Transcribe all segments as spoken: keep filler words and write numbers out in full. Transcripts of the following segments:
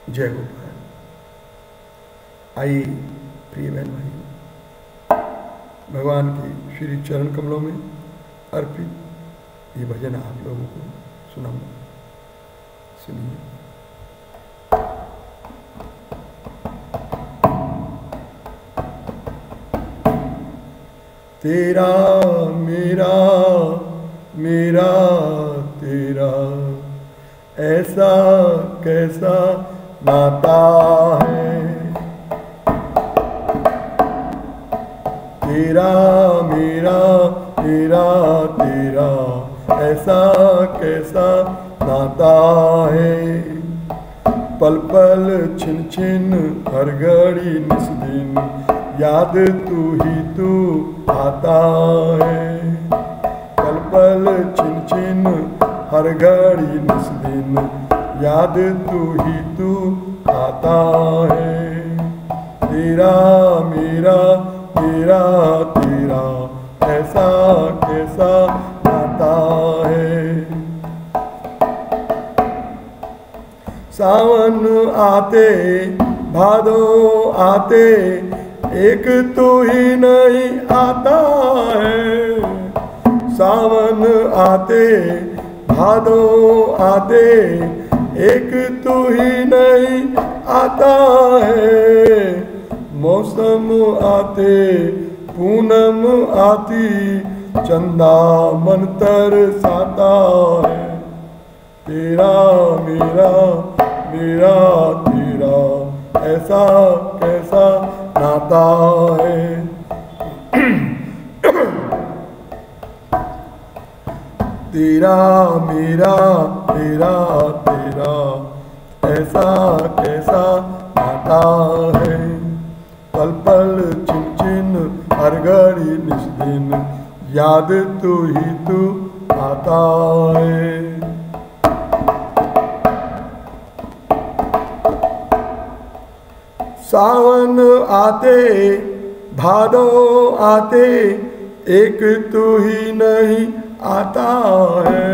जय गोपाल। आइए प्रिय बहन भाई, भगवान की श्री चरण कमलों में अर्पित ये भजन आप लोगों को सुनाऊंगा, सुनिए। तेरा मेरा मेरा तेरा ऐसा कैसा नाता है, तेरा मेरा मेरा तेरा ऐसा कैसा नाता है। पल पल छिन छिन हर घड़ी निस दिन याद तू ही तू आता है। पल पल छिन छिन हर घड़ी निस दिन याद तू ही तू आता है। तेरा मेरा मेरा तेरा ऐसा कैसा नाता है। सावन आते भादो आते एक तू ही नहीं आता है। सावन आते भादो आते एक तू ही नहीं आता है। मौसम आते पूनम आती चंदा मन तरसाता है। तेरा मेरा मेरा तेरा ऐसा कैसा नाता है। तेरा मेरा तेरा तेरा ऐसा कैसा नाता है। पल पल छिन छिन हर घड़ी निस दिन याद तू ही तू आता है। सावन आते भादो आते एक तू ही नहीं आता है।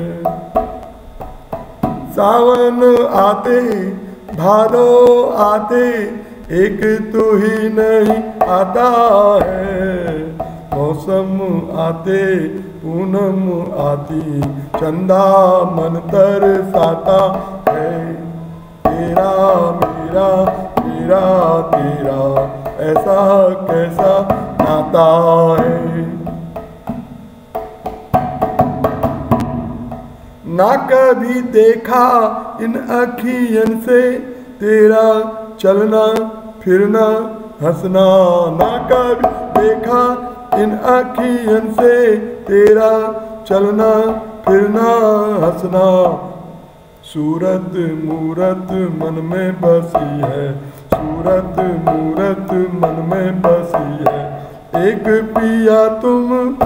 सावन आते भादो आते एक तू ही नहीं आता है। मौसम आते पूनम आती चंदा मन तरसाता है। तेरा मेरा मेरा तेरा ऐसा कैसा नाता है। ना कभी देखा इन अखियन से तेरा चलना फिरना हंसना। ना कभी देखा इन अखियन से तेरा चलना फिरना हंसना। सूरत मूरत मन में बसी है, सूरत मूरत मन में बसी है। एक पिया तुम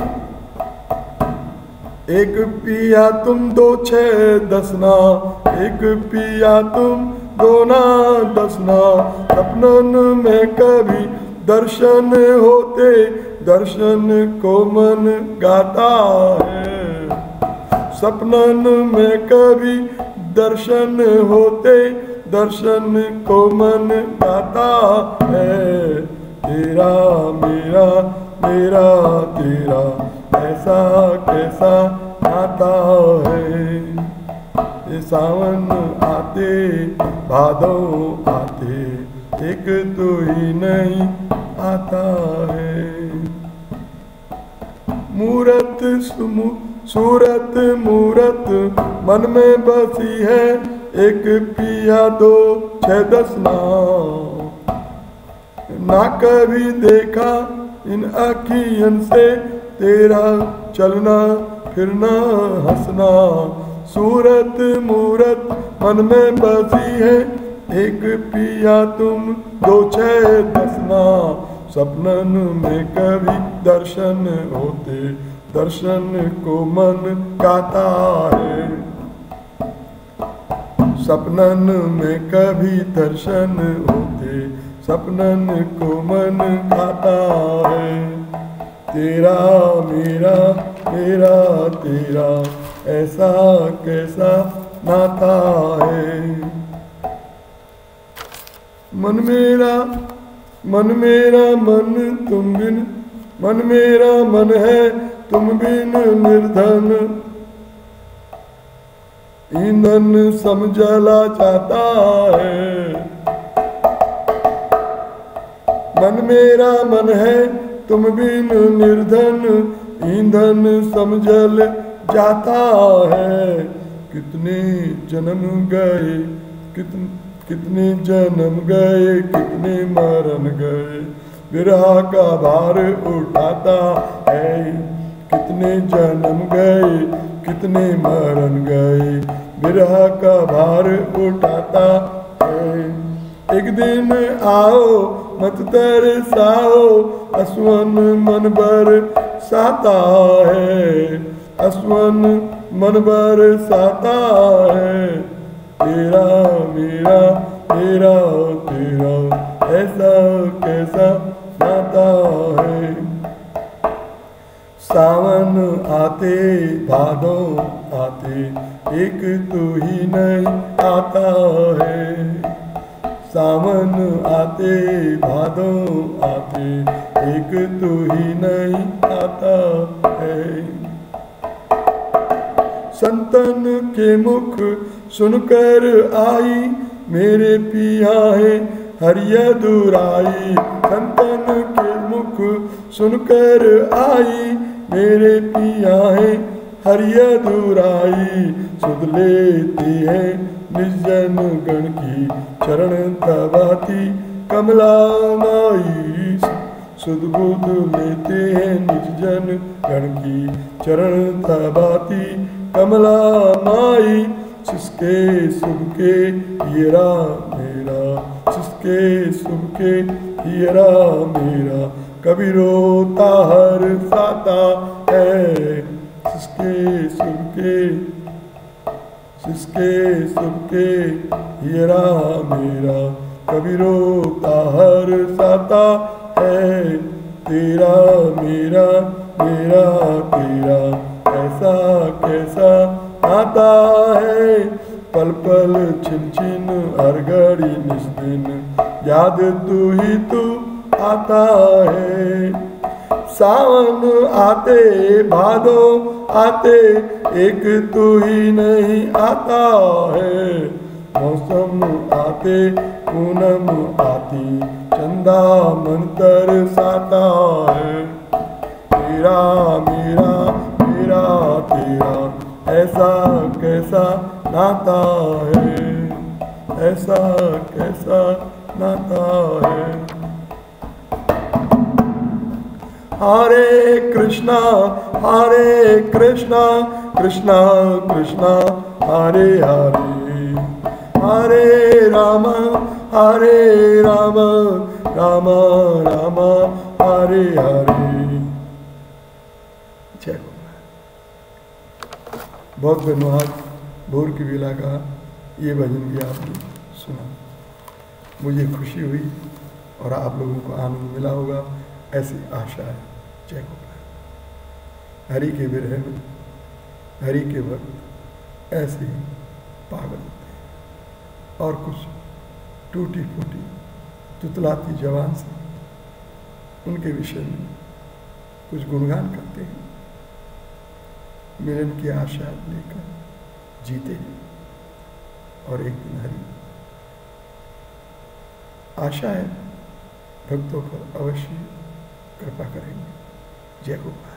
एक पिया तुम दो छः दसना। एक पिया तुम दो ना दसना। सपनन में कभी दर्शन होते दर्शन को मन गाता है। सपनन में कभी दर्शन होते दर्शन को मन गाता है। तेरा मेरा मेरा तेरा ऐसा कैसा नाता है। ये सावन आते भादो आते एक तो ही नहीं आता है। मूरत सुमु सूरत मूरत मन में बसी है। एक पिया दो छः दसना। ना कभी देखा इन अखियन से तेरा चलना फिरना हंसना। सूरत मूरत मन में बसी है। एक पिया तुम दो छः दसना। सपनन में कभी दर्शन होते दर्शन को मन गाता है। सपनन में कभी दर्शन होते सपनन को मन गाता है। तेरा मेरा मेरा तेरा ऐसा कैसा नाता है। मन मेरा मन मेरा मन तुम बिन, मन मेरा मन है तुम बिन निर्धन, ईंधन समझला जाता है। मन मेरा मन है तुम बिन निर्धन, ईंधन समझल जाता है। कितने जन्म गए, कितने कितने जन्म गए, कितने मरण गए, विरह का भार उठाता है। कितने जन्म गए, कितने मरण गए, विरह का भार उठाता है। एक दिन आओ मत तरसाओ, असवन मन बरसाता है, असवन मन बरसाता है। तेरा मेरा तेरा तेरा ऐसा कैसा नाता है। सावन आते भादों आते, एक तू ही नहीं आता है। सावन आते भादों आते, एक तू ही नहीं आता है। संतन के मुख सुनकर आई, मेरे पिया है हरिया दुराई। संतन के मुख सुनकर आई, मेरे पिया है हरिया दुराई। सुध लेती है निर्जन गण की, चरण दबाती कमला माई। सुध बुध लेते हैं निर्जन गण की, चरण दबाती कमला माई। जिसके शुभ के हीरा मेरा, जिसके शुभ के हीरा मेरा, कभी रोता हर साता है। जिसके शुभ के जिसके शुभ के हीरा मेरा, कभी रोता हर साता है। तेरा मेरा मेरा तेरा ऐसा कैसा आता है। पल पल छिन छिन हर घड़ी निस्दिन, याद तू ही तू आता है। सावन आते भादो आते, एक तू ही नहीं आता है। मौसम आते पूनम आती, चंदा मन तरसाता है। तेरा मेरा मेरा तेरा ऐसा कैसा नाता है, ऐसा कैसा नाता है। हरे कृष्णा हरे कृष्णा, कृष्णा कृष्णा हरे हरे, हरे राम हरे राम, राम राम हरे हरे। जय बहुत धन्यवाद। भोर की बेला का ये भजन भी आपने सुना, मुझे खुशी हुई और आप लोगों को आनंद मिला होगा, ऐसी आशा है। जय गोपाल। हरि के विरह में हरि के भक्त ऐसे ही पागल होते हैं और कुछ टूटी फूटी तुतलाती जवान से उनके विषय में कुछ गुणगान करते हैं, मिलन की आशा लेकर जीते हैं और एक दिन हरि आशा है भक्तों पर अवश्य कृपा करेंगे। जय गोपाल।